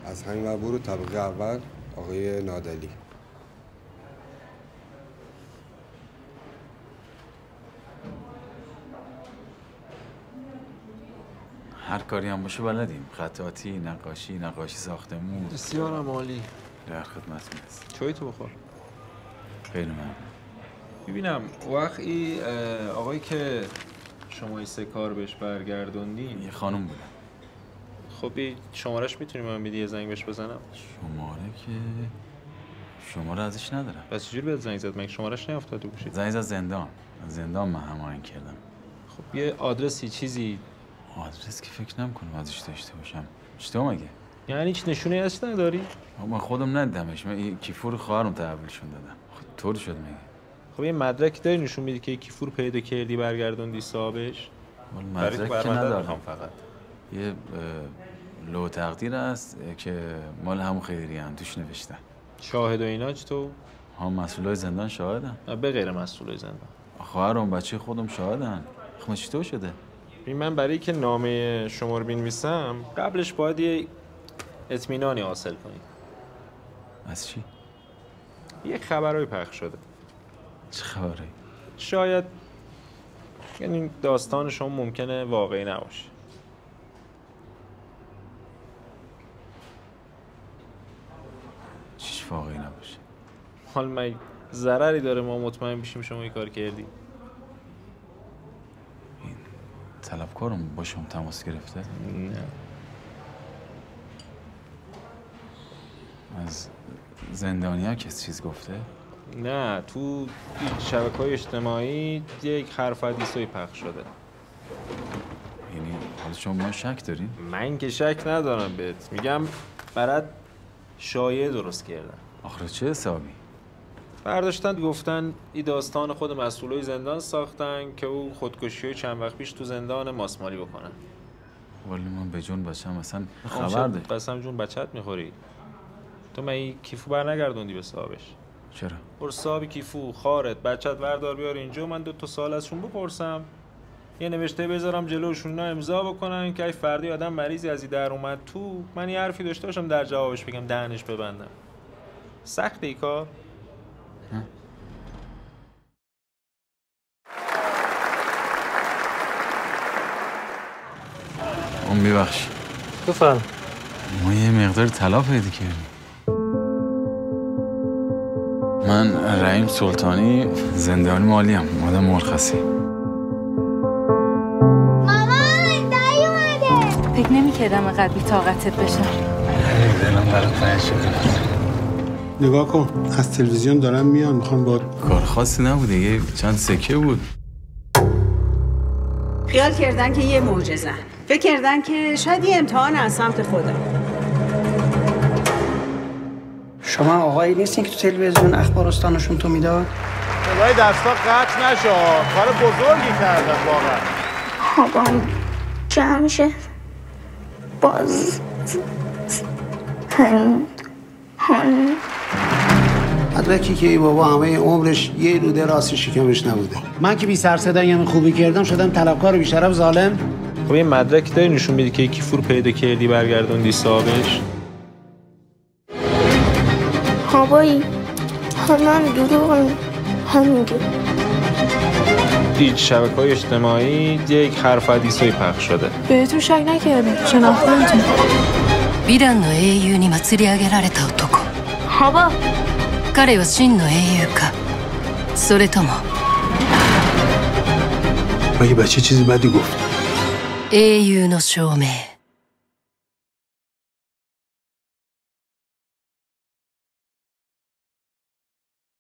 از همین ور برو طبقه اول آقای نادلی. هر کاری هم باشه بلدیم. خطاطی، نقاشی ساختمون. بسیارم عالی. در خدمتتون هست. چای تو بخور. خیلی ممنون. ببینم وقتی آقایی که شما این 3 کار بهش برگردوندین یه خانم بودن. خب شمارش میتونی من بدی یه زنگ بهش بزنم؟ شماره ازش ندارم. پس چجوری بهت زنگ زد؟ مگه شمارش نیافتاده گوشی؟ زنگ زد زندان. از زندان من هماهنگ کردم. خب یه آدرسی چیزی. آدرس که فکر نمی‌کنم ازش داشته باشم. اشتباه مگه؟ یعنی هیچ نشونی ازش نداری؟ من خودم ندیدمش. من کیفور خواهرم تحویلشون دادم. خب طور شد مگه؟ خب یه مدرکی داری نشون میدی که کیفور پیدا کردی برگردوندی صاحبش؟ مدرک که ندارم. فقط یه لو تقدیر است که مال همون خیریه هم توش نوشتن. شاهد و اینا چطور؟ هم مسئولای زندان شاهدن؟ به غیر مسئولای زندان. خواهرم بچه خودم شاهدن. خب چطور شده؟ من برای که نامه شما رو بنویسم قبلش باید یه اطمینانی حاصل کنید. از چی؟ یه خبرای پخش شده. چه خبری؟ شاید یعنی داستان شما ممکنه واقعی نباشه. چیش واقعی نباشه؟ حال من ضرری داره ما مطمئن بشیم شما این کار کردی؟ این طلبکارم با شما تماس گرفته؟ نه. از زندانیا کسی چیز گفته؟ نه، تو شبکه‌های اجتماعی یک حرف حدیثی پخش شده. یعنی حالا شما شک دارین؟ من که شک ندارم بهت. میگم برات شایعه درست کردن. آخه چه حسابی؟ برداشتن گفتن این داستان خود مسئولای زندان ساختن که او خودکشی چند وقت پیش تو زندان ماسمالی بکنن. ولی من به جون بچم مثلا خبر دارم. قسم جون بچت میخوری. تو من کیفو بر نگردوندی به صاحبش؟ چرا؟ برو صاحب کیفو خارت بچت وردار بیار اینجا، من 2 سال ازشون بپرسم، یه نوشته بذارم جلوشون، اینا امضا بکنن که ای فردی آدم مریضی از این در اومد تو، من یه حرفی داشته باشم در جوابش بگم دهنش ببندم. سخت ای کار؟ اون میبخشی. بفرم. ما یه مقدار طلا پیدا کردیم. من رحیم سلطانی، زندانی مالیم، آدم مرخصی. مامان دایی اومده. فکر نمی‌کردم اینقدر بی‌طاقتت بشم. دلم برات تنگ شده. نگاه کن، از تلویزیون دارن میان، میخوان با کار خاصی نبوده، یه چند سکه بود. خیال کردن که یه معجزه. فکر کردن که شاید یه امتحان از سمت خدا. شما آقایی نیستین که تو تلویزیون اخبارستانشون تو میداد؟ خدای دستا قطع نشو، کار بزرگی کردن واقعا. بابام جمع شه باز مدرکی که ای بابا همه عمرش یه روده راست شکمش نبوده. من که بی سر صدایم خوبی کردم شدم طلبکار بیشرف ظالم. خب یه مدرک داری نشون میدی که کیفور پیدا کردی برگردوندی صاحبش؟ بابایی من دروغ همینگه. هیچ شبکه‌های اجتماعی یک حرف حدیثی پخش شده. بهتون شک نکردم. شناختمتون. ヴィランの英雄に祭り上げられた男。 بابا 彼は真の英雄か、それとも مگه بچه چیزی بدی گفت؟ 英雄の証明。